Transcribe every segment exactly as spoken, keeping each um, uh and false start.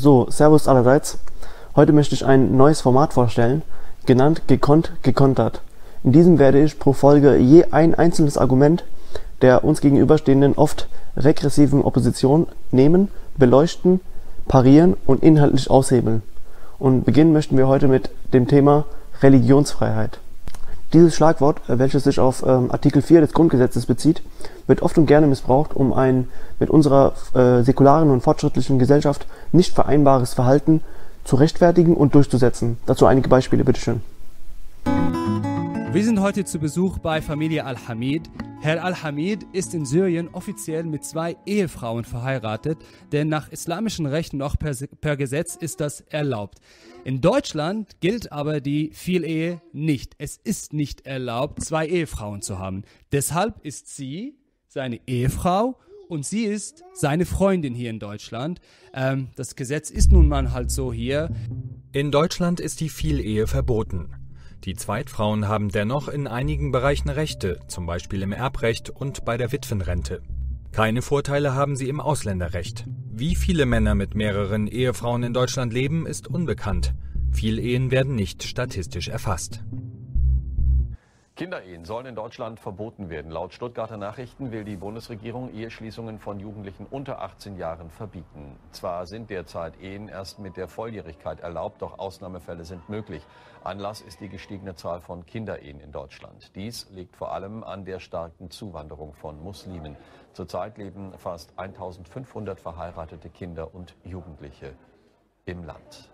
So, Servus allerseits. Heute möchte ich ein neues Format vorstellen, genannt Gekonnt, gekontert. In diesem werde ich pro Folge je ein einzelnes Argument der uns gegenüberstehenden, oft regressiven Opposition nehmen, beleuchten, parieren und inhaltlich aushebeln. Und beginnen möchten wir heute mit dem Thema Religionsfreiheit. Dieses Schlagwort, welches sich auf ähm, Artikel vier des Grundgesetzes bezieht, wird oft und gerne missbraucht, um ein mit unserer äh, säkularen und fortschrittlichen Gesellschaft nicht vereinbares Verhalten zu rechtfertigen und durchzusetzen. Dazu einige Beispiele, bitteschön. Wir sind heute zu Besuch bei Familie Al-Hamid. Herr Al-Hamid ist in Syrien offiziell mit zwei Ehefrauen verheiratet, denn nach islamischen Rechten auch per, per Gesetz ist das erlaubt. In Deutschland gilt aber die Vielehe nicht. Es ist nicht erlaubt, zwei Ehefrauen zu haben. Deshalb ist sie seine Ehefrau und sie ist seine Freundin hier in Deutschland. Ähm, das Gesetz ist nun mal halt so hier. In Deutschland ist die Vielehe verboten. Die Zweitfrauen haben dennoch in einigen Bereichen Rechte, zum Beispiel im Erbrecht und bei der Witwenrente. Keine Vorteile haben sie im Ausländerrecht. Wie viele Männer mit mehreren Ehefrauen in Deutschland leben, ist unbekannt. Vielehen werden nicht statistisch erfasst. Kinderehen sollen in Deutschland verboten werden. Laut Stuttgarter Nachrichten will die Bundesregierung Eheschließungen von Jugendlichen unter achtzehn Jahren verbieten. Zwar sind derzeit Ehen erst mit der Volljährigkeit erlaubt, doch Ausnahmefälle sind möglich. Anlass ist die gestiegene Zahl von Kinderehen in Deutschland. Dies liegt vor allem an der starken Zuwanderung von Muslimen. Zurzeit leben fast eintausendfünfhundert verheiratete Kinder und Jugendliche im Land.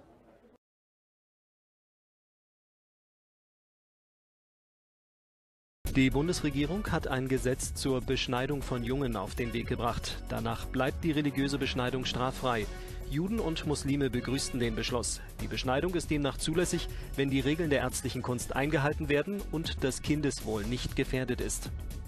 Die Bundesregierung hat ein Gesetz zur Beschneidung von Jungen auf den Weg gebracht. Danach bleibt die religiöse Beschneidung straffrei. Juden und Muslime begrüßten den Beschluss. Die Beschneidung ist demnach zulässig, wenn die Regeln der ärztlichen Kunst eingehalten werden und das Kindeswohl nicht gefährdet ist.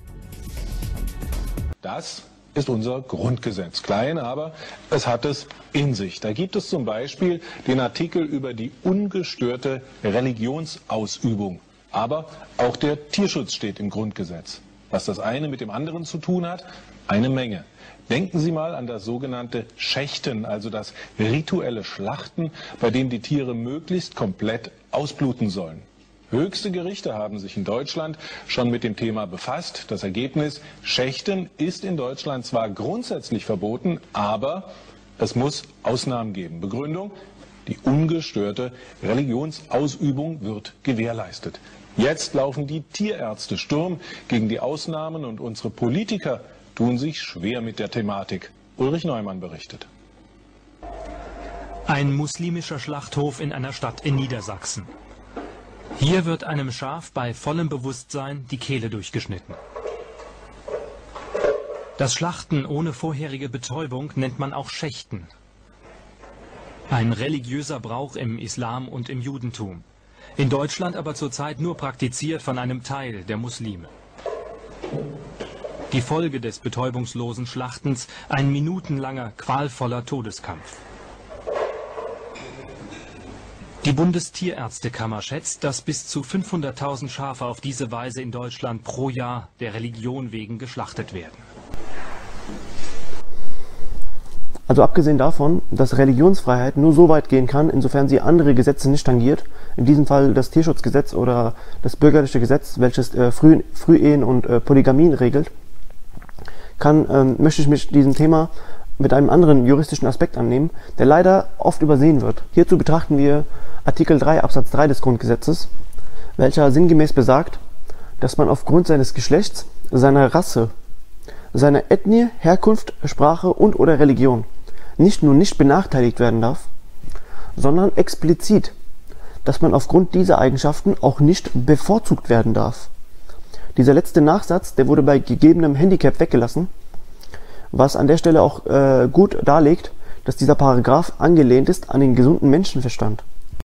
Das ist unser Grundgesetz. Klein, aber es hat es in sich. Da gibt es zum Beispiel den Artikel über die ungestörte Religionsausübung. Aber auch der Tierschutz steht im Grundgesetz. Was das eine mit dem anderen zu tun hat? Eine Menge. Denken Sie mal an das sogenannte Schächten, also das rituelle Schlachten, bei dem die Tiere möglichst komplett ausbluten sollen. Höchste Gerichte haben sich in Deutschland schon mit dem Thema befasst. Das Ergebnis: Schächten ist in Deutschland zwar grundsätzlich verboten, aber es muss Ausnahmen geben. Begründung: die ungestörte Religionsausübung wird gewährleistet. Jetzt laufen die Tierärzte Sturm gegen die Ausnahmen und unsere Politiker tun sich schwer mit der Thematik. Ulrich Neumann berichtet. Ein muslimischer Schlachthof in einer Stadt in Niedersachsen. Hier wird einem Schaf bei vollem Bewusstsein die Kehle durchgeschnitten. Das Schlachten ohne vorherige Betäubung nennt man auch Schächten. Ein religiöser Brauch im Islam und im Judentum. In Deutschland aber zurzeit nur praktiziert von einem Teil der Muslime. Die Folge des betäubungslosen Schlachtens: ein minutenlanger, qualvoller Todeskampf. Die Bundestierärztekammer schätzt, dass bis zu fünfhunderttausend Schafe auf diese Weise in Deutschland pro Jahr der Religion wegen geschlachtet werden. Also abgesehen davon, dass Religionsfreiheit nur so weit gehen kann, insofern sie andere Gesetze nicht tangiert, in diesem Fall das Tierschutzgesetz oder das bürgerliche Gesetz, welches äh, Früh, Frühehen und äh, Polygamien regelt, kann, ähm, möchte ich mich diesem Thema mit einem anderen juristischen Aspekt annehmen, der leider oft übersehen wird. Hierzu betrachten wir Artikel drei Absatz drei des Grundgesetzes, welcher sinngemäß besagt, dass man aufgrund seines Geschlechts, seiner Rasse, seiner Ethnie, Herkunft, Sprache und oder Religion nicht nur nicht benachteiligt werden darf, sondern explizit, dass man aufgrund dieser Eigenschaften auch nicht bevorzugt werden darf. Dieser letzte Nachsatz, der wurde bei gegebenem Handicap weggelassen, was an der Stelle auch äh, gut darlegt, dass dieser Paragraph angelehnt ist an den gesunden Menschenverstand.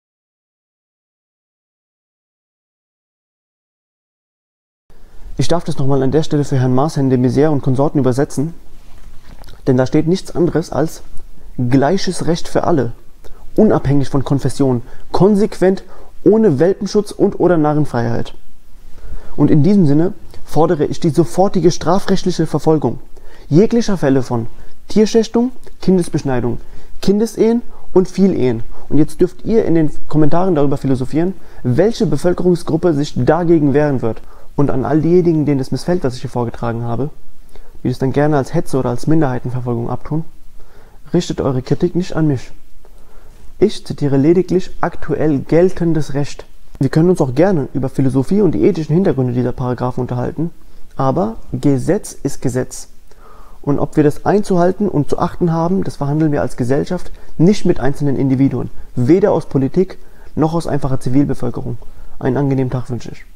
Ich darf das nochmal an der Stelle für Herrn Marcen de Maizière und Konsorten übersetzen, denn da steht nichts anderes als gleiches Recht für alle, unabhängig von Konfession, konsequent, ohne Welpenschutz und oder Narrenfreiheit. Und in diesem Sinne fordere ich die sofortige strafrechtliche Verfolgung jeglicher Fälle von Tierschächtung, Kindesbeschneidung, Kindesehen und Vielehen. Und jetzt dürft ihr in den Kommentaren darüber philosophieren, welche Bevölkerungsgruppe sich dagegen wehren wird. Und an all diejenigen, denen es missfällt, was ich hier vorgetragen habe, die es dann gerne als Hetze oder als Minderheitenverfolgung abtun, richtet eure Kritik nicht an mich. Ich zitiere lediglich aktuell geltendes Recht. Wir können uns auch gerne über Philosophie und die ethischen Hintergründe dieser Paragraphen unterhalten, aber Gesetz ist Gesetz. Und ob wir das einzuhalten und zu achten haben, das verhandeln wir als Gesellschaft nicht mit einzelnen Individuen. Weder aus Politik noch aus einfacher Zivilbevölkerung. Einen angenehmen Tag wünsche ich.